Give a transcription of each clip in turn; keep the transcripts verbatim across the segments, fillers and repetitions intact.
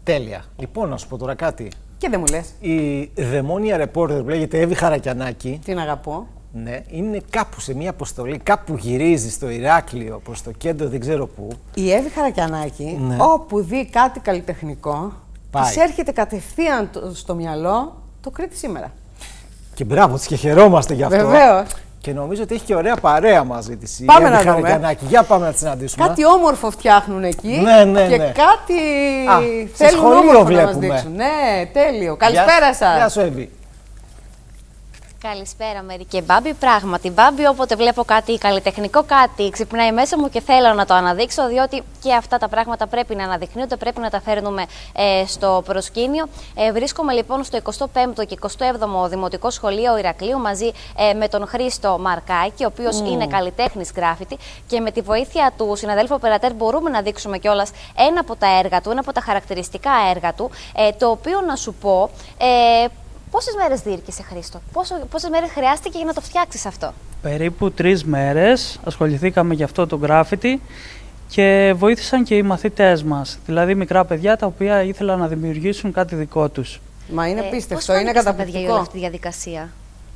Τέλεια. Λοιπόν, να σου πω τώρα κάτι. Και δεν μου λες. Η δαιμόνια ρεπόρτερ που λέγεται Εύη Χαρακιανάκη. Την αγαπώ. Ναι, είναι κάπου σε μια αποστολή, κάπου γυρίζει στο Ηράκλειο, προς το κέντρο, δεν ξέρω πού. Η Εύη Χαρακιανάκη, ναι. όπου δει κάτι καλλιτεχνικό, της έρχεται κατευθείαν στο μυαλό το Κρήτη σήμερα. Και μπράβο της και χαιρόμαστε γι' αυτό. Βεβαίως. Και νομίζω ότι έχει και ωραία παρέα μαζί της. Πάμε να δούμε. Για πάμε να τη συναντήσουμε. Κάτι όμορφο φτιάχνουν εκεί. Ναι, ναι, και ναι. κάτι Α, θέλουν όμορφο βλέπουμε. να μας δείξουν. Ναι, τέλειο. Καλησπέρα σας. Γεια σου, Εύη. Καλησπέρα, Μέρη και Μπάμπη. Πράγματι, Μπάμπη, όποτε βλέπω κάτι καλλιτεχνικό, κάτι ξυπνάει μέσα μου και θέλω να το αναδείξω, διότι και αυτά τα πράγματα πρέπει να αναδεικνύονται, πρέπει να τα φέρνουμε ε, στο προσκήνιο. Ε, βρίσκομαι λοιπόν στο εικοστό πέμπτο και εικοστό έβδομο Δημοτικό Σχολείο Ηρακλείου μαζί ε, με τον Χρήστο Μαρκάκη, ο οποίος mm. είναι καλλιτέχνης γκράφιτι, και με τη βοήθεια του συναδέλφου Οπερατέρ μπορούμε να δείξουμε κιόλας ένα από τα έργα του, ένα από τα χαρακτηριστικά έργα του, ε, το οποίο να σου πω. Ε, Πόσες μέρες διήρκησε, Χρήστο, Πόσο, πόσες μέρες χρειάστηκε για να το φτιάξεις αυτό? Περίπου τρεις μέρες ασχοληθήκαμε για αυτό το γκράφιτι και βοήθησαν και οι μαθητές μας, δηλαδή μικρά παιδιά τα οποία ήθελαν να δημιουργήσουν κάτι δικό τους. Μα είναι ε, πίστευτο, είναι καταπληκτικό. Για όλη αυτή τη διαδικασία.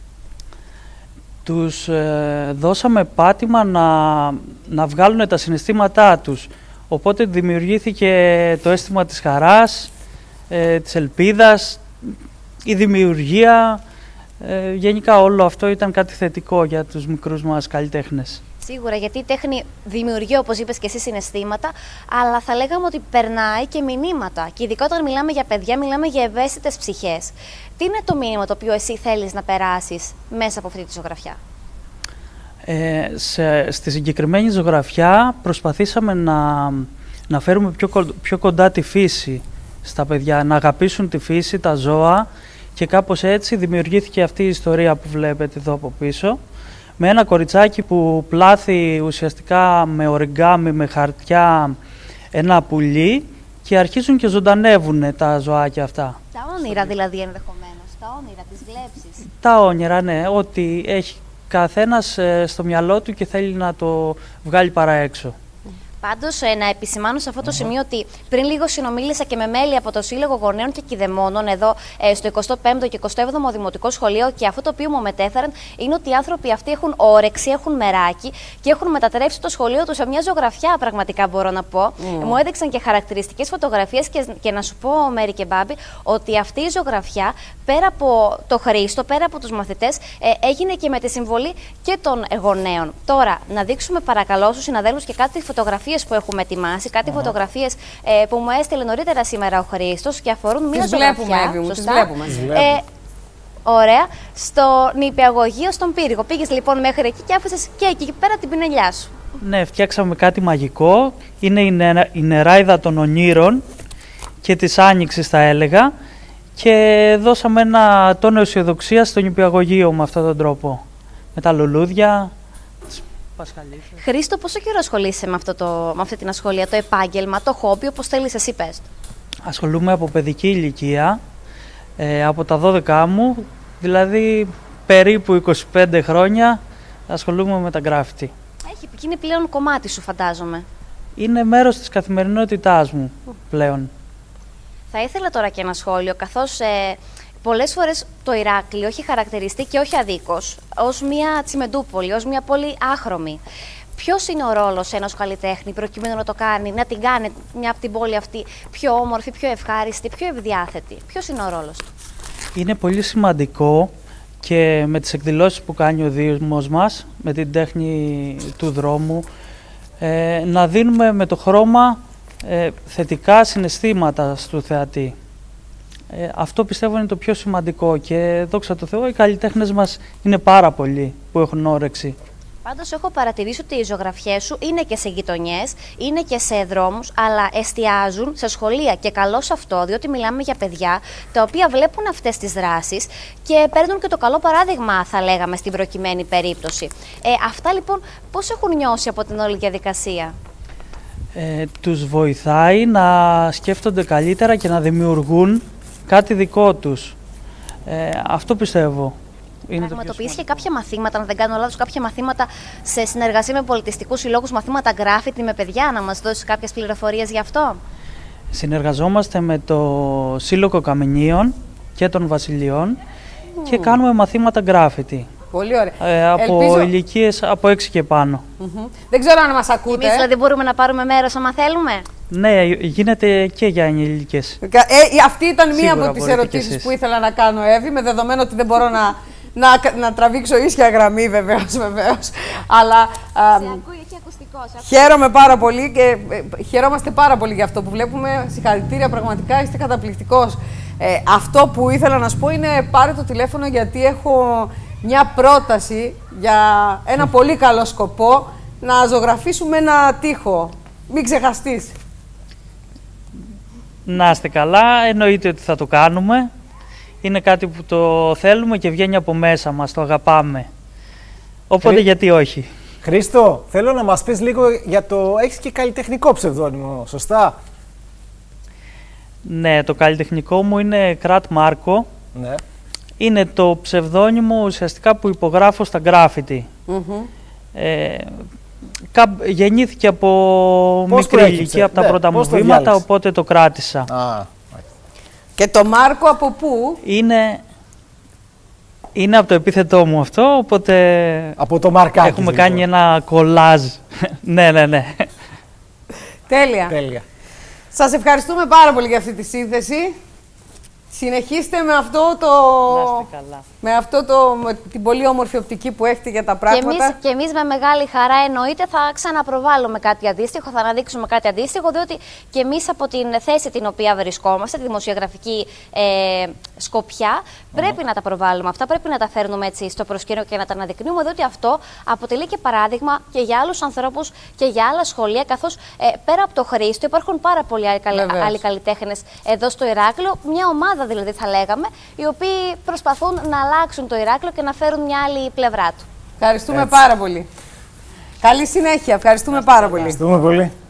Τους ε, δώσαμε πάτημα να, να βγάλουν τα συναισθήματά τους, οπότε δημιουργήθηκε το αίσθημα της χαράς, ε, της ελπίδας, η δημιουργία, ε, γενικά όλο αυτό ήταν κάτι θετικό για τους μικρούς μας καλλιτέχνες. Σίγουρα, γιατί η τέχνη δημιουργεί, όπως είπες και εσύ, συναισθήματα, αλλά θα λέγαμε ότι περνάει και μηνύματα. Και ειδικά όταν μιλάμε για παιδιά, μιλάμε για ευαίσθητες ψυχές. Τι είναι το μήνυμα το οποίο εσύ θέλεις να περάσεις μέσα από αυτή τη ζωγραφιά? Ε, σε, στη συγκεκριμένη ζωγραφιά προσπαθήσαμε να, να φέρουμε πιο, πιο κοντά τη φύση στα παιδιά, να αγαπήσουν τη φύση, τα ζώα, και κάπως έτσι δημιουργήθηκε αυτή η ιστορία που βλέπετε εδώ από πίσω, με ένα κοριτσάκι που πλάθει ουσιαστικά με οριγκάμι, με χαρτιά, ένα πουλί, και αρχίζουν και ζωντανεύουν τα ζωάκια αυτά. Τα όνειρα δηλαδή ενδεχομένως, τα όνειρα, τις βλέψεις. Τα όνειρα, ναι, ότι έχει καθένας στο μυαλό του και θέλει να το βγάλει παρά έξω. Πάντως, να επισημάνω σε αυτό το σημείο ότι πριν λίγο συνομίλησα και με μέλη από το Σύλλογο Γονέων και Κηδεμόνων εδώ στο εικοστό πέμπτο και εικοστό έβδομο Δημοτικό Σχολείο, και αυτό το οποίο μου μετέφεραν είναι ότι οι άνθρωποι αυτοί έχουν όρεξη, έχουν μεράκι και έχουν μετατρέψει το σχολείο τους σε μια ζωγραφιά, πραγματικά μπορώ να πω. Mm. Μου έδειξαν και χαρακτηριστικές φωτογραφίες και, και να σου πω, Μέρη και Μπάμπη, ότι αυτή η ζωγραφιά πέρα από το Χρήστο, πέρα από τους μαθητές, ε, έγινε και με τη συμβολή και των γονέων. Τώρα, να δείξουμε παρακαλώ στους συναδέλφους και κάτι φωτογραφίες που έχουμε ετοιμάσει, κάτι uh -huh. φωτογραφίες ε, που μου έστειλε νωρίτερα σήμερα ο Χρήστος και αφορούν μία ζωγραφιά. Τις βλέπουμε, Εύη μου, τις βλέπουμε. Ε, ωραία, στο νηπιαγωγείο στον Πύργο. Πήγες λοιπόν μέχρι εκεί και άφησες και εκεί πέρα την πινελιά σου. Ναι, φτιάξαμε κάτι μαγικό. Είναι η, νε, η νεράιδα των ονείρων και της άνοιξης, θα έλεγα, και δώσαμε ένα τόνο αισιοδοξία στο νηπιαγωγείο με αυτόν τον τρόπο. Με τα λουλούδια. Χρήστο, πόσο καιρό ασχολείσαι με, αυτό το, με αυτή την ασχολία, το επάγγελμα, το χόμπι, όπως θέλεις εσύ πες? Ασχολούμαι από παιδική ηλικία, ε, από τα δώδεκά μου, δηλαδή περίπου είκοσι πέντε χρόνια ασχολούμαι με τα γκράφιτι. Έχει είναι πλέον κομμάτι σου, φαντάζομαι. Είναι μέρος της καθημερινότητάς μου πλέον. Θα ήθελα τώρα και ένα σχόλιο, καθώς ε, πολλές φορές το Ηράκλειο έχει χαρακτηριστεί και όχι αδίκως ως μια τσιμεντούπολη, ως μια πόλη άχρωμη. Ποιος είναι ο ρόλος ενός καλλιτέχνη προκειμένου να το κάνει, να την κάνει μια από την πόλη αυτή πιο όμορφη, πιο ευχάριστη, πιο ευδιάθετη? Ποιος είναι ο ρόλος του? Είναι πολύ σημαντικό, και με τις εκδηλώσεις που κάνει ο Δήμος μας, με την τέχνη του δρόμου, ε, να δίνουμε με το χρώμα ε, θετικά συναισθήματα στο θεατή. Ε, αυτό πιστεύω είναι το πιο σημαντικό, και δόξα τω Θεώ οι καλλιτέχνες μας είναι πάρα πολλοί που έχουν όρεξη. Πάντως έχω παρατηρήσει ότι οι ζωγραφιές σου είναι και σε γειτονιές, είναι και σε δρόμους, αλλά εστιάζουν σε σχολεία, και καλό σε αυτό, διότι μιλάμε για παιδιά τα οποία βλέπουν αυτές τις δράσεις και παίρνουν και το καλό παράδειγμα, θα λέγαμε, στην προκειμένη περίπτωση. Ε, αυτά λοιπόν πώς έχουν νιώσει από την όλη διαδικασία? Ε, τους βοηθάει να σκέφτονται καλύτερα και να δημιουργούν κάτι δικό τους. Ε, αυτό πιστεύω. Πραγματοποιήσει και κάποια μαθήματα, αν δεν κάνω λάθος, κάποια μαθήματα σε συνεργασία με πολιτιστικούς συλλόγους, μαθήματα γκράφιτι με παιδιά, να μας δώσεις κάποιες πληροφορίες γι' αυτό? Συνεργαζόμαστε με το Σύλλογο Καμενίων και των Βασιλειών mm. και κάνουμε μαθήματα γκράφιτι. Πολύ ωραία. Ε, από Ελπίζω... ηλικίες από έξι και πάνω. Mm-hmm. Δεν ξέρω αν μας ακούτε. Εμείς δηλαδή μπορούμε να πάρουμε μέρος άμα θέλουμε. Ναι, γίνεται και για ενήλικες. Ε, αυτή ήταν μία από τις ερωτήσεις που ήθελα να κάνω, Εύη, με δεδομένο ότι δεν μπορώ να, να, να τραβήξω ίσια γραμμή, βεβαίως, βεβαίως. Αλλά α, σε ακούει και ακουστικός. Χαίρομαι πάρα πολύ και ε, χαιρόμαστε πάρα πολύ για αυτό που βλέπουμε. Συγχαρητήρια, πραγματικά είστε καταπληκτικός. Ε, αυτό που ήθελα να σου πω είναι πάρε το τηλέφωνο, γιατί έχω μια πρόταση για ένα πολύ καλό σκοπό, να ζωγραφίσουμε ένα τοίχο. Μην ξεχαστείς. Να είστε καλά, εννοείται ότι θα το κάνουμε. Είναι κάτι που το θέλουμε και βγαίνει από μέσα μας, το αγαπάμε. Οπότε Χρή... γιατί όχι. Χρήστο, θέλω να μας πεις λίγο για το... Έχεις και καλλιτεχνικό ψευδόνυμο, σωστά? Ναι, το καλλιτεχνικό μου είναι Κρατ Μάρκο. Ναι. Είναι το ψευδόνυμο ουσιαστικά που υπογράφω στα γκράφιτι. Mm-hmm. ε, γεννήθηκε από πώς μικρή ηλικία, από τα ναι, πρώτα μου βήματα, οπότε το κράτησα. Α, και το Μάρκο από πού? Είναι, είναι από το επίθετό μου αυτό, οπότε από το Μαρκάκι, έχουμε λοιπόν κάνει ένα κολάζ. Ναι, ναι, ναι. Τέλεια. Τέλεια. Σας ευχαριστούμε πάρα πολύ για αυτή τη σύνθεση. Συνεχίστε με αυτό το... καλά. Με αυτό το... με την πολύ όμορφη οπτική που έχετε για τα πράγματα. Και εμείς, και εμείς με μεγάλη χαρά, εννοείται, θα ξαναπροβάλλουμε κάτι αντίστοιχο, θα αναδείξουμε κάτι αντίστοιχο, διότι και εμείς από την θέση την οποία βρισκόμαστε, τη δημοσιογραφική ε, σκοπιά, πρέπει mm. να τα προβάλλουμε αυτά, πρέπει να τα φέρνουμε έτσι στο προσκήνιο και να τα αναδεικνύουμε, διότι αυτό αποτελεί και παράδειγμα και για άλλους ανθρώπους και για άλλα σχολεία, καθώς ε, πέρα από το Χρήστο υπάρχουν πάρα πολλοί άλλοι καλλιτέχνες εδώ στο Ηράκλειο, μια ομάδα δηλαδή θα λέγαμε, οι οποίοι προσπαθούν να αλλάξουν το Ηράκλειο και να φέρουν μια άλλη πλευρά του. Ευχαριστούμε Έτσι. πάρα πολύ. Καλή συνέχεια. Ευχαριστούμε πάρα πολύ. Ευχαριστούμε πολύ.